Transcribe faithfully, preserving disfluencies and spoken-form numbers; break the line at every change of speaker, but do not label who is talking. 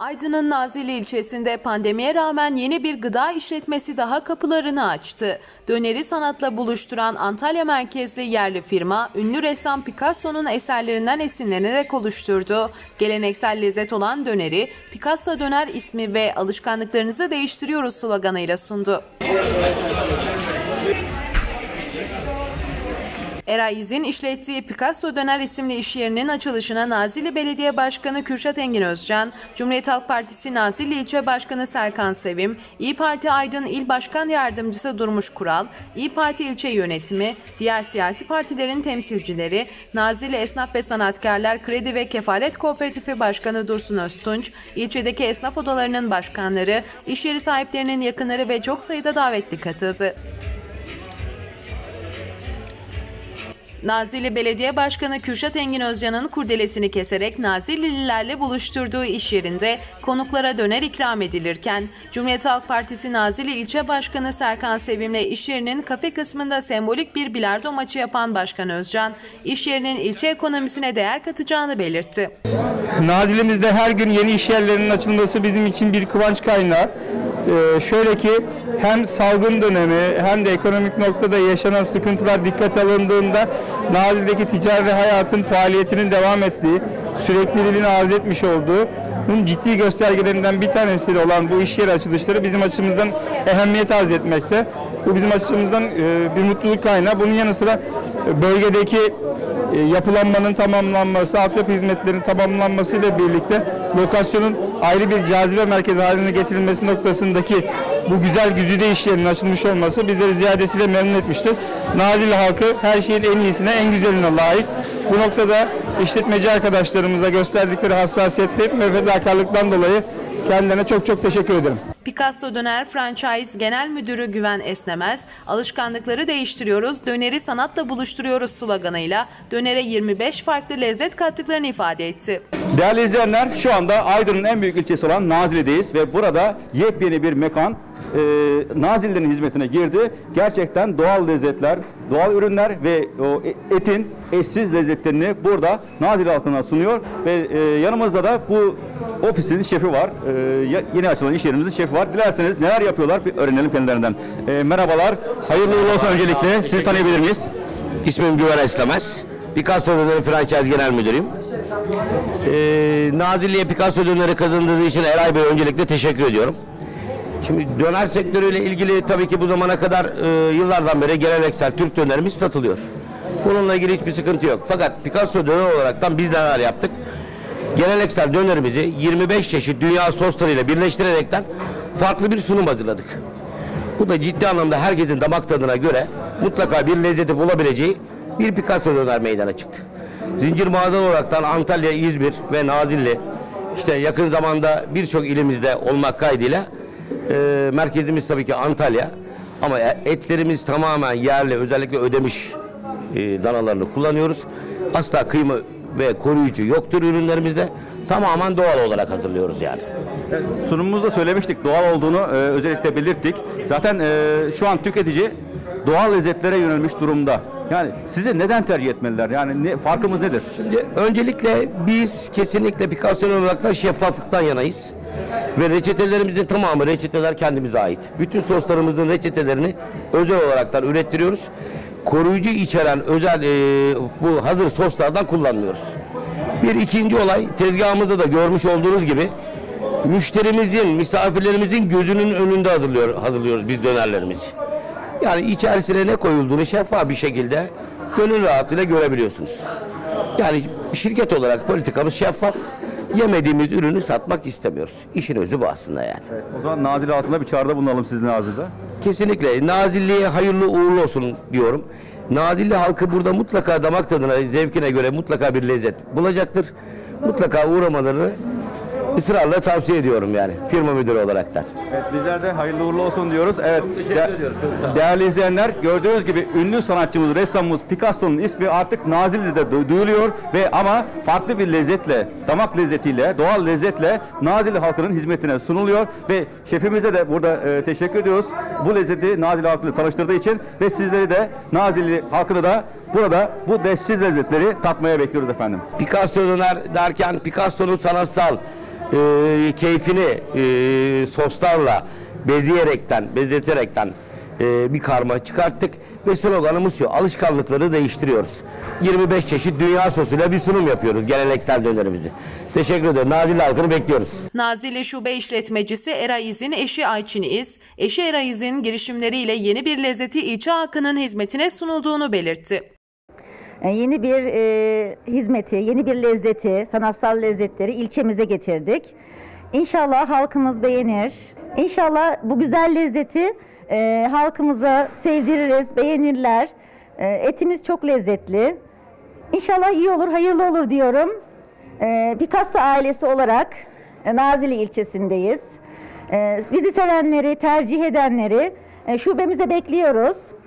Aydın'ın Nazilli ilçesinde pandemiye rağmen yeni bir gıda işletmesi daha kapılarını açtı. Döneri sanatla buluşturan Antalya merkezli yerli firma, ünlü ressam Picasso'nun eserlerinden esinlenerek oluşturduğu geleneksel lezzet olan döneri, Picasso Döner ismi ve alışkanlıklarınızı değiştiriyoruz sloganıyla sundu. Eray İz'in işlettiği Picasso Döner isimli iş yerinin açılışına Nazilli Belediye Başkanı Kürşat Engin Özcan, Cumhuriyet Halk Partisi Nazilli İlçe Başkanı Serkan Sevim, İYİ Parti Aydın İl Başkan Yardımcısı Durmuş Kural, İYİ Parti İlçe Yönetimi, diğer siyasi partilerin temsilcileri, Nazilli Esnaf ve Sanatkarlar Kredi ve Kefalet Kooperatifi Başkanı Dursun Öztunç, ilçedeki esnaf odalarının başkanları, iş yeri sahiplerinin yakınları ve çok sayıda davetli katıldı. Nazilli Belediye Başkanı Kürşat Engin Özcan'ın kurdelesini keserek Nazillililerle buluşturduğu iş yerinde konuklara döner ikram edilirken, Cumhuriyet Halk Partisi Nazilli İlçe Başkanı Serkan Sevim'le iş yerinin kafe kısmında sembolik bir bilardo maçı yapan Başkan Özcan, iş yerinin ilçe ekonomisine değer katacağını belirtti.
Nazilli'mizde her gün yeni iş yerlerinin açılması bizim için bir kıvanç kaynağı. Ee, şöyle ki hem salgın dönemi hem de ekonomik noktada yaşanan sıkıntılar dikkate alındığında Nazilli'deki ticari hayatın faaliyetinin devam ettiği, sürekliliğini arz etmiş olduğu bunun ciddi göstergelerinden bir tanesi olan bu iş yeri açılışları bizim açımızdan ehemmiyet arz etmekte. Bu bizim açımızdan e, bir mutluluk kaynağı. Bunun yanı sıra bölgedeki e, yapılanmanın tamamlanması, altyapı hizmetlerinin tamamlanması ile birlikte lokasyonun ayrı bir cazibe merkezi haline getirilmesi noktasındaki bu güzel güzide iş yerinin açılmış olması bizleri ziyadesiyle memnun etmiştir. Nazilli halkı her şeyin en iyisine, en güzeline layık. Bu noktada işletmeci arkadaşlarımıza gösterdikleri hassasiyette ve fedakarlıktan dolayı kendilerine çok çok teşekkür ederim.
Picasso Döner Franchise Genel Müdürü Güven Esnemez, alışkanlıkları değiştiriyoruz, döneri sanatla buluşturuyoruz sloganıyla dönere yirmi beş farklı lezzet kattıklarını ifade etti.
Değerli izleyenler, şu anda Aydın'ın en büyük ilçesi olan Nazilli'deyiz ve burada yepyeni bir mekan e, Nazilli'nin hizmetine girdi. Gerçekten doğal lezzetler, doğal ürünler ve o etin eşsiz lezzetlerini burada Nazilli halkına sunuyor ve e, yanımızda da bu ofisin şefi var. E, yeni açılan iş yerimizin şefi var. Dilerseniz neler yapıyorlar bir öğrenelim kendilerinden. E, merhabalar, hayırlı uğurlu olsun öncelikle. Sizi tanıyabilir miyiz?
İsmim Güven Esnemez. Picasso Döner Franchise Genel Müdürüyüm. Ee, Nazilli'ye Picasso Döner'i kazandırdığı için Eray Bey öncelikle teşekkür ediyorum. Şimdi döner sektörüyle ilgili tabii ki bu zamana kadar e, yıllardan beri geleneksel Türk dönerimiz satılıyor. Bununla ilgili hiçbir sıkıntı yok. Fakat Picasso Döner olaraktan biz neler yaptık? Geleneksel dönerimizi yirmi beş çeşit dünya soslarıyla birleştirerekten farklı bir sunum hazırladık. Bu da ciddi anlamda herkesin damak tadına göre mutlaka bir lezzeti bulabileceği bir Picasso Döner meydana çıktı. Zincir mağaza olaraktan Antalya, İzmir ve Nazilli, işte yakın zamanda birçok ilimizde olmak kaydıyla e, merkezimiz tabii ki Antalya. Ama etlerimiz tamamen yerli, özellikle ödemiş e, danalarını kullanıyoruz. Asla kıyma ve koruyucu yoktur ürünlerimizde. Tamamen doğal olarak hazırlıyoruz yani.
Evet, sunumumuzda söylemiştik, doğal olduğunu e, özellikle belirttik. Zaten e, şu an tüketici doğal lezzetlere yönelmiş durumda. Yani sizi neden tercih etmeliler? Yani ne, farkımız nedir?
Şimdi öncelikle biz kesinlikle Picasso olarak şeffaflıktan yanayız. Ve reçetelerimizin tamamı reçeteler kendimize ait. Bütün soslarımızın reçetelerini özel olaraktan ürettiriyoruz. Koruyucu içeren özel e, bu hazır soslardan kullanmıyoruz. Bir ikinci olay, tezgahımızda da görmüş olduğunuz gibi müşterimizin, misafirlerimizin gözünün önünde hazırlıyor, hazırlıyoruz biz dönerlerimizi. Yani içerisine ne koyulduğunu şeffaf bir şekilde gönül rahatlığıyla görebiliyorsunuz. Yani şirket olarak politikamız şeffaf. Yemediğimiz ürünü satmak istemiyoruz. İşin özü bu aslında yani.
Evet, o zaman Nazilli altında bir çağrıda bulunalım sizin ağzınızda.
Kesinlikle. Nazilli'ye hayırlı uğurlu olsun diyorum. Nazilli halkı burada mutlaka damak tadına, zevkine göre mutlaka bir lezzet bulacaktır. Mutlaka uğramalarını ısrarla tavsiye ediyorum yani firma müdürü olaraktan.
Evet, bizler de hayırlı uğurlu olsun diyoruz. Evet,
çok teşekkür
de
ediyoruz. Çok sağ olun.
Değerli izleyenler, gördüğünüz gibi ünlü sanatçımız, ressamımız Picasso'nun ismi artık Nazilli'de duyuluyor ve ama farklı bir lezzetle, damak lezzetiyle, doğal lezzetle Nazilli halkının hizmetine sunuluyor ve şefimize de burada e, teşekkür ediyoruz. Bu lezzeti Nazilli halkıyla tanıştırdığı için ve sizleri de Nazilli halkını da burada bu eşsiz lezzetleri tatmaya bekliyoruz efendim.
Picasso Döner derken Picasso'nun sanatsal e, keyfini e, soslarla beziyerekten, bezeterekten e, bir karma çıkarttık ve sloganımız şu: alışkanlıkları değiştiriyoruz. yirmi beş çeşit dünya sosuyla bir sunum yapıyoruz geleneksel dönerimizi. Teşekkür ederim. Nazilli halkını bekliyoruz.
Nazilli Şube İşletmecisi Eray İz'in eşi Ayçin İz, eşi Eray İz'in girişimleriyle yeni bir lezzeti ilçe halkının hizmetine sunulduğunu belirtti.
Yeni bir e, hizmeti, yeni bir lezzeti, sanatsal lezzetleri ilçemize getirdik. İnşallah halkımız beğenir. İnşallah bu güzel lezzeti e, halkımıza sevdiririz, beğenirler. E, etimiz çok lezzetli. İnşallah iyi olur, hayırlı olur diyorum. E, Picasso ailesi olarak e, Nazilli ilçesindeyiz. E, bizi sevenleri, tercih edenleri e, şubemize bekliyoruz.